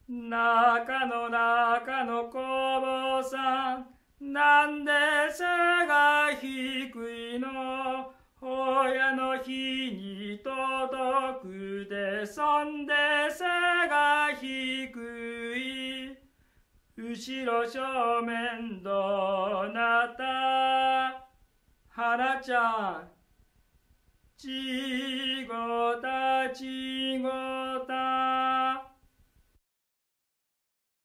中のこぼさん、なんで背が低いの。親の日に届くで、そんで背が低い。後ろ正面どなた。花ちゃん、ちごたちご